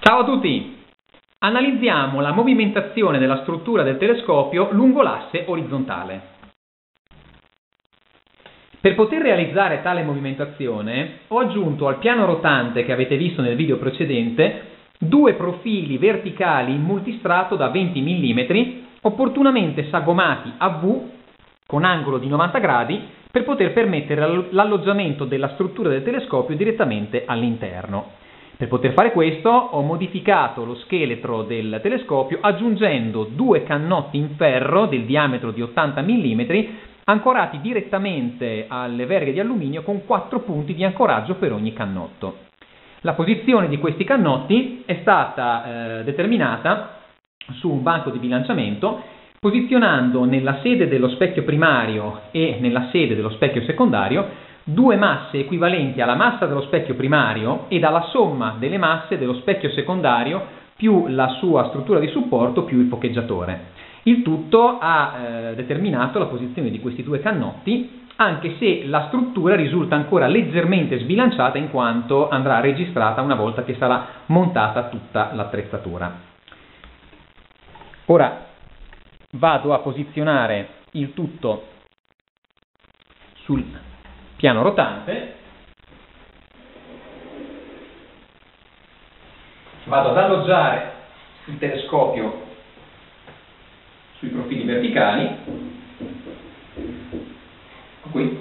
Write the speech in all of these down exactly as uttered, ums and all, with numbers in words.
Ciao a tutti! Analizziamo la movimentazione della struttura del telescopio lungo l'asse orizzontale. Per poter realizzare tale movimentazione ho aggiunto al piano rotante che avete visto nel video precedente due profili verticali in multistrato da venti millimetri opportunamente sagomati a V con angolo di novanta gradi per poter permettere l'alloggiamento della struttura del telescopio direttamente all'interno. Per poter fare questo ho modificato lo scheletro del telescopio aggiungendo due cannotti in ferro del diametro di ottanta millimetri ancorati direttamente alle verghe di alluminio con quattro punti di ancoraggio per ogni cannotto. La posizione di questi cannotti è stata eh, determinata su un banco di bilanciamento posizionando nella sede dello specchio primario e nella sede dello specchio secondario due masse equivalenti alla massa dello specchio primario e alla somma delle masse dello specchio secondario più la sua struttura di supporto più il focheggiatore. Il tutto ha eh, determinato la posizione di questi due cannotti, anche se la struttura risulta ancora leggermente sbilanciata in quanto andrà registrata una volta che sarà montata tutta l'attrezzatura. Ora vado a posizionare il tutto sul piano rotante, vado ad alloggiare il telescopio sui profili verticali, ecco qui.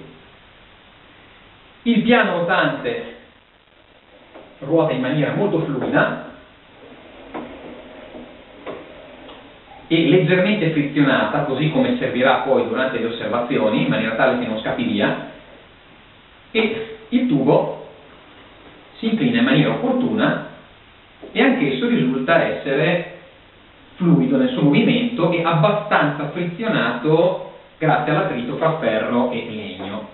Il piano rotante ruota in maniera molto fluida e leggermente frizionata, così come servirà poi durante le osservazioni, in maniera tale che non scappi via, e il tubo si inclina in maniera opportuna e anch'esso risulta essere fluido nel suo movimento e abbastanza frizionato grazie all'attrito fra ferro e legno.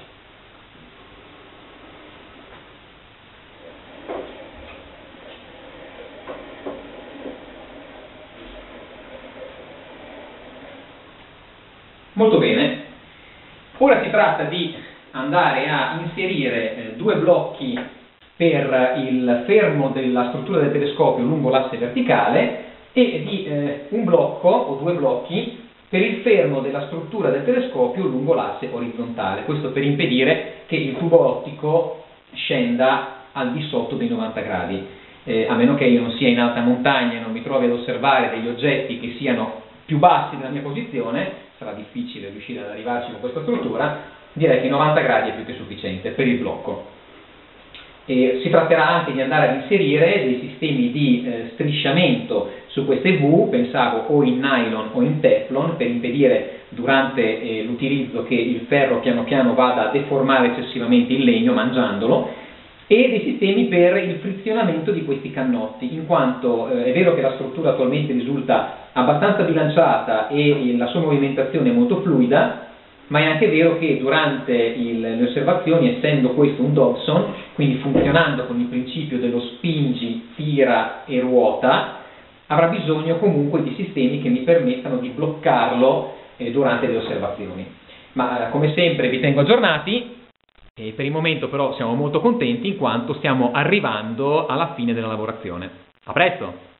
Molto bene, ora si tratta di andare a inserire eh, due blocchi per il fermo della struttura del telescopio lungo l'asse verticale e di eh, un blocco o due blocchi per il fermo della struttura del telescopio lungo l'asse orizzontale, questo per impedire che il tubo ottico scenda al di sotto dei novanta gradi, eh, a meno che io non sia in alta montagna e non mi trovi ad osservare degli oggetti che siano più bassi della mia posizione, sarà difficile riuscire ad arrivarci con questa struttura, direi che novanta gradi è più che sufficiente per il blocco. E si tratterà anche di andare ad inserire dei sistemi di eh, strisciamento su queste V, pensavo o in nylon o in teflon, per impedire durante eh, l'utilizzo che il ferro piano piano vada a deformare eccessivamente il legno mangiandolo, e dei sistemi per il frizionamento di questi cannotti, in quanto eh, è vero che la struttura attualmente risulta abbastanza bilanciata e la sua movimentazione è molto fluida, ma è anche vero che durante il, le osservazioni, essendo questo un Dobson, quindi funzionando con il principio dello spingi, tira e ruota, avrà bisogno comunque di sistemi che mi permettano di bloccarlo eh, durante le osservazioni. Ma eh, come sempre vi tengo aggiornati e per il momento però siamo molto contenti in quanto stiamo arrivando alla fine della lavorazione. A presto!